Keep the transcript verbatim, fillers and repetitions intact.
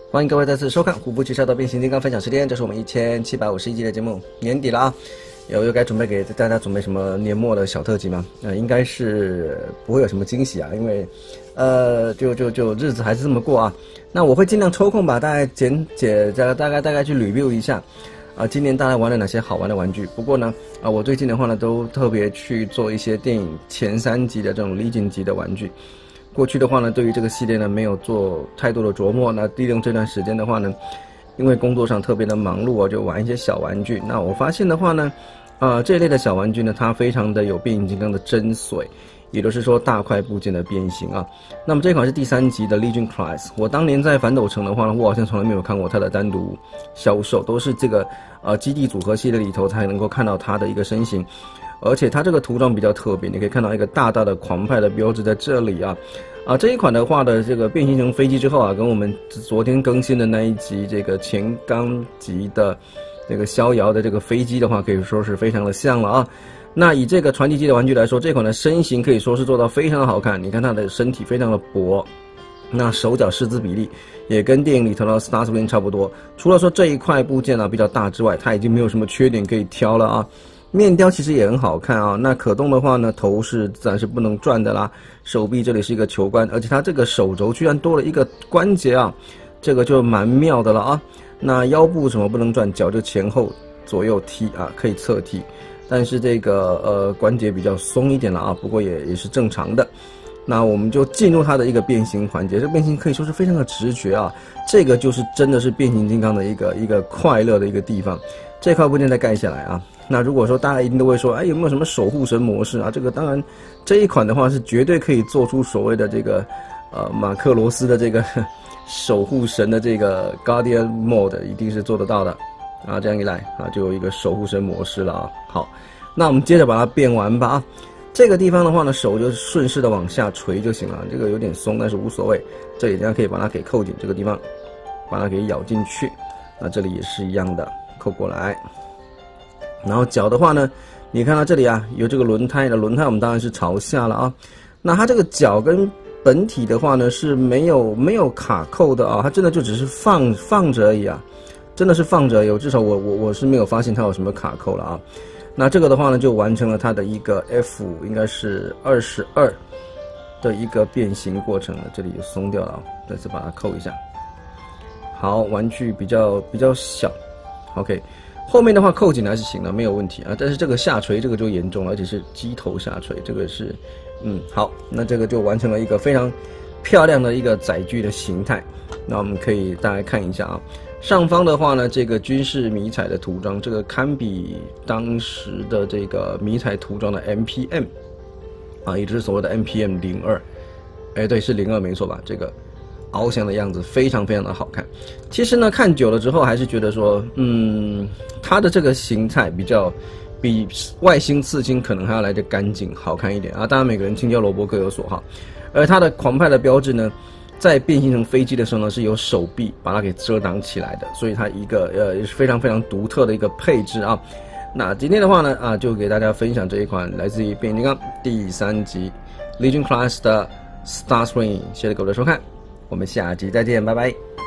欢迎各位再次收看虎扑汽车的变形金刚分享时间，这是我们一千七百五十一集的节目，年底了啊，有又该准备给大家准备什么年末的小特辑吗？呃，应该是不会有什么惊喜啊，因为，呃，就就就日子还是这么过啊。那我会尽量抽空把大概简解大大概大概去 review 一下，啊，今年大家玩了哪些好玩的玩具？不过呢，啊，我最近的话呢，都特别去做一些电影前三集的这种 Legend 级的玩具。过去的话呢，对于这个系列呢没有做太多的琢磨。那利用这段时间的话呢，因为工作上特别的忙碌啊，就玩一些小玩具。那我发现的话呢，呃，这一类的小玩具呢，它非常的有变形金刚的真髓，也就是说大块部件的变形啊。那么这款是第三集的 Legion Class， 我当年在反斗城的话呢，我好像从来没有看过它的单独销售，都是这个呃基地组合系列里头才能够看到它的一个身形。而且它这个涂装比较特别，你可以看到一个大大的狂派的标志在这里啊，啊这一款的话的这个变形成飞机之后啊，跟我们昨天更新的那一集这个前钢级的这个逍遥的这个飞机的话，可以说是非常的像了啊。那以这个传奇级的玩具来说，这款的身形可以说是做到非常的好看，你看它的身体非常的薄，那手脚狮子比例也跟电影里头的 Starscream 差不多，除了说这一块部件啊比较大之外，它已经没有什么缺点可以挑了啊。面雕其实也很好看啊，那可动的话呢，头是自然是不能转的啦，手臂这里是一个球冠，而且它这个手肘居然多了一个关节啊，这个就蛮妙的了啊。那腰部什么不能转，脚就前后左右踢啊，可以侧踢，但是这个呃关节比较松一点了啊，不过也也是正常的。那我们就进入它的一个变形环节，这变形可以说是非常的直觉啊，这个就是真的是变形金刚的一个一个快乐的一个地方。这块部件再盖下来啊，那如果说大家一定都会说，哎，有没有什么守护神模式啊？这个当然，这一款的话是绝对可以做出所谓的这个呃马克罗斯的这个守护神的这个 Guardian Mode 一定是做得到的啊。这样一来啊，就有一个守护神模式了啊。好，那我们接着把它变完吧啊。这个地方的话呢，手就顺势的往下垂就行了，这个有点松，但是无所谓。这里大家可以把它给扣紧，这个地方把它给咬进去。那这里也是一样的，扣过来。然后脚的话呢，你看到这里啊，有这个轮胎的轮胎，我们当然是朝下了啊。那它这个脚跟本体的话呢是没有没有卡扣的啊，它真的就只是放放着而已啊，真的是放着而已。至少我我我是没有发现它有什么卡扣了啊。那这个的话呢，就完成了它的一个 F 应该是二十二的一个变形过程了。这里也松掉了啊，再次把它扣一下。好，玩具比较比较小 ，OK。后面的话扣紧还是行的，没有问题啊。但是这个下垂这个就严重了，而且是机头下垂，这个是，嗯，好，那这个就完成了一个非常漂亮的一个载具的形态。那我们可以大家看一下啊，上方的话呢，这个军事迷彩的涂装，这个堪比当时的这个迷彩涂装的 M P M 啊，也就是所谓的 M P M 零二，哎，对，是零二没错吧？这个。翱翔的样子非常非常的好看。其实呢，看久了之后还是觉得说，嗯，它的这个形态比较比外星刺青可能还要来得干净好看一点啊。当然每个人青椒萝卜各有所好，而它的狂派的标志呢，在变形成飞机的时候呢，是由手臂把它给遮挡起来的，所以它一个呃也是非常非常独特的一个配置啊。那今天的话呢，啊，就给大家分享这一款来自于变形金刚第三集 Legion Class 的 Starscream， 谢谢各位的收看。我们下集再见，拜拜。